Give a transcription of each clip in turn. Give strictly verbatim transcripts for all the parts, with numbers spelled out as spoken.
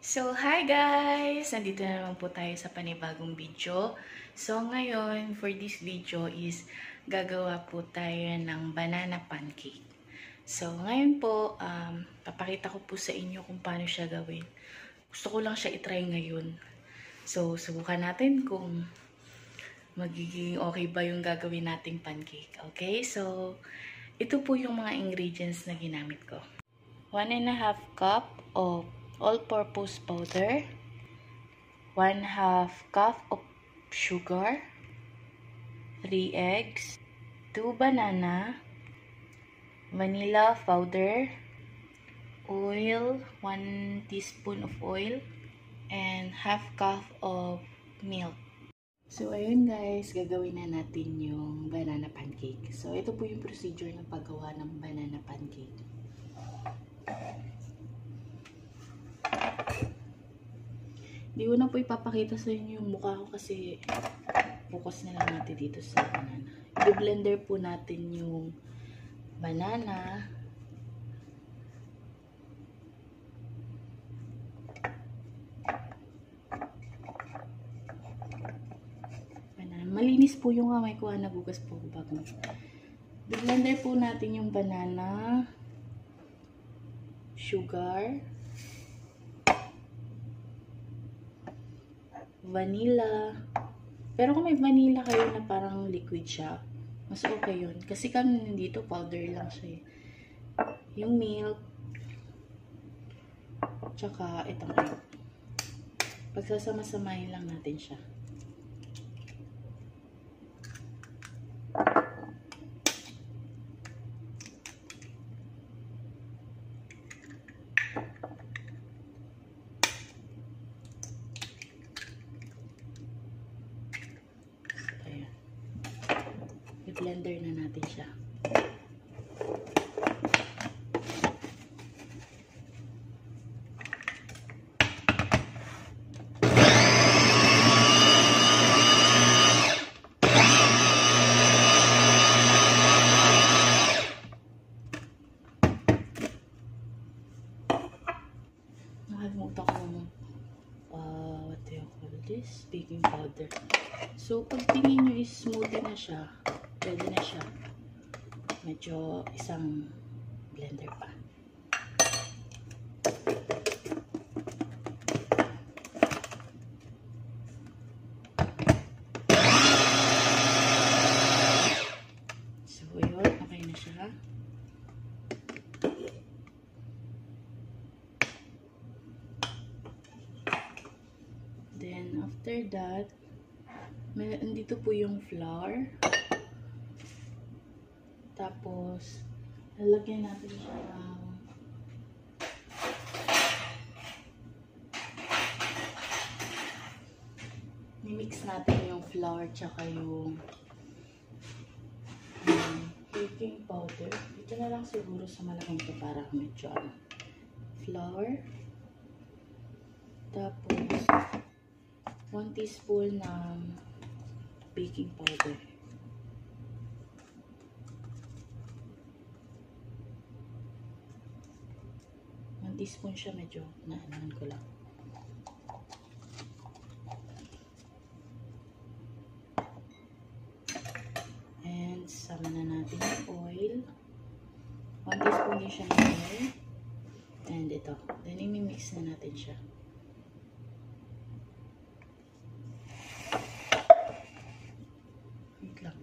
So, hi guys! Nandito na naman po tayo sa panibagong video. So, ngayon, for this video is gagawa po tayo ng banana pancake. So, ngayon po, um, papakita ko po sa inyo kung paano siya gawin. Gusto ko lang siya itry ngayon. So, subukan natin kung magiging okay ba yung gagawin nating pancake. Okay? So, ito po yung mga ingredients na ginamit ko. one and a half cup of all-purpose powder, one half cup of sugar, three eggs, two banana, vanilla powder, oil, one teaspoon of oil, and half cup of milk. So, ayun guys, gagawin na natin yung banana pancake. So, ito po yung procedure ng paggawa ng banana pancake. Di ko na po ipapakita sa inyo yung mukha ko kasi focus na lang natin dito sa banana. I-blender po natin yung banana. Banana. Malinis po yung kamay ko. Nagugas po ko bago. I-blender po natin yung banana, sugar, vanilla. Pero kung may vanilla kayo na parang liquid siya, mas okay yun. Kasi kami nandito, powder lang siya. Yung milk, tsaka itong egg. Pagsasama-samahin lang natin siya. I-blender na natin siya. Nakalimutan ko ng uh, what do you call this? Baking powder. So, pag tingin nyo is smoothie na siya, pwede na siya. Medyo isang blender pa. So, yun. Okay na siya. Then, after that, may, andito po yung flour. Tapos, lalagyan natin siya ng mimix natin yung flour tsaka yung um, baking powder. Ito na lang siguro sa malaking ito para medyo ano. Flour. Tapos, one teaspoon ng baking powder. one teaspoon siya, medyo naanahan ko lang. And sama na natin yung oil. one teaspoon din siya ng oil. And ito. Then, imimix na natin siya. Wait lang.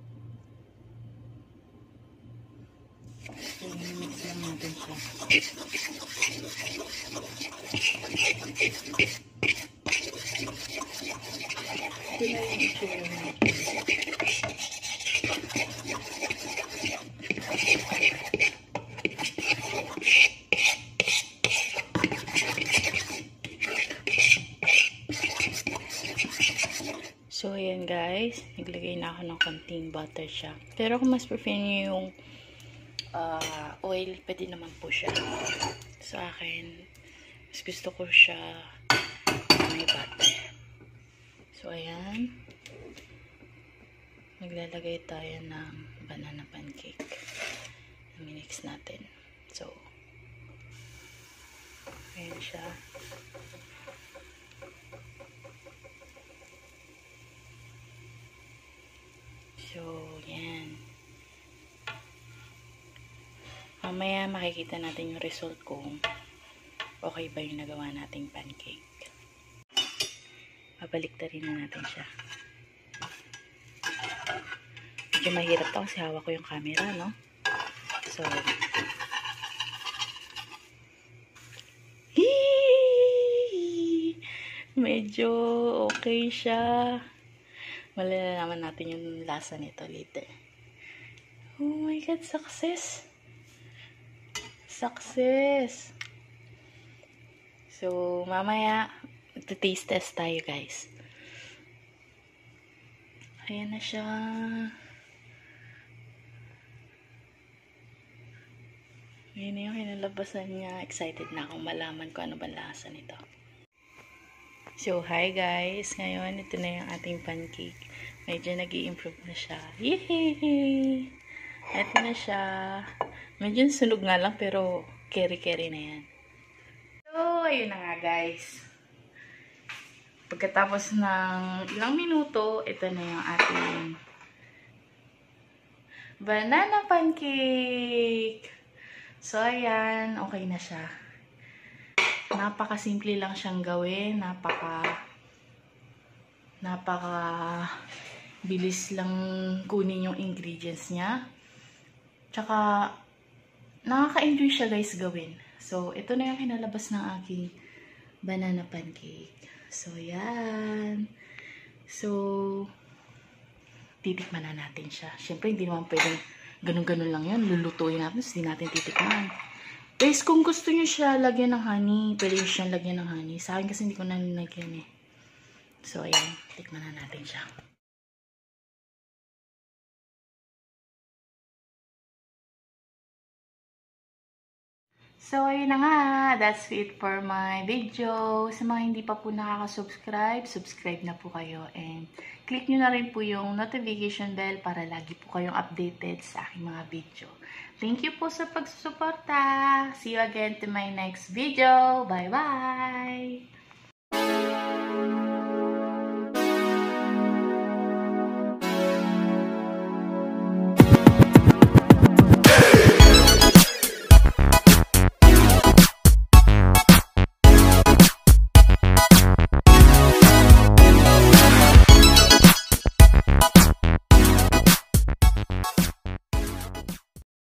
So, imimix lang natin siya. Ito na yung itsura natin. So, ayan guys. Naglagay na ako ng konting butter siya. Pero kung mas prefer nyo yung uh, oil, pwede naman po siya. Sa akin, mas gusto ko siya may butter. So, ayan. Maglalagay tayo ng banana pancake. I-mix natin. So, Ayan siya. So, yan. Mamaya makikita natin yung result kung okay ba yung nagawa nating pancake. Pabaliktarin na natin siya. Medyo mahirap to kasi hawak ko yung camera, no? So, medyo okay siya. Malalaman natin yung lasa nito later. Oh my God, success! Success! So, mamaya, magta-taste test tayo, guys. Ayan na siya. Ayan na yung kinalabasan niya. Excited na akong malaman kung ano ba lasa nito. So, hi guys! Ngayon, ito na yung ating pancake. Medyo nag-i-improve na siya. Yay! Ito na siya. Medyo sunog nga lang, pero carry-carry na yan. So, ayun na nga guys. Pagkatapos ng ilang minuto, ito na yung ating banana pancake. So, ayan. Okay na siya. Napaka-simple lang siyang gawin. Napaka napaka bilis lang kunin yung ingredients niya. Tsaka nakaka-enjoy siya guys gawin. So, ito na yung kinalabas ng aking banana pancake. So, yan. So, titikman na natin siya. Siyempre, hindi naman pwedeng ganun-ganun lang yan. Lulutuin natin, so hindi natin titikman. Guys, kung gusto nyo siya lagyan ng honey, pwede nyo siya lagyan ng honey. Sa akin kasi hindi ko na nilagyan eh. So, ayan. Tikman na natin siya. So, ayun na nga. That's it for my video. Sa mga hindi pa po nakaka-subscribe, subscribe na po kayo. And click nyo na rin po yung notification bell para lagi po kayong updated sa aking mga video. Thank you po sa pagsusuporta. See you again to my next video. Bye-bye!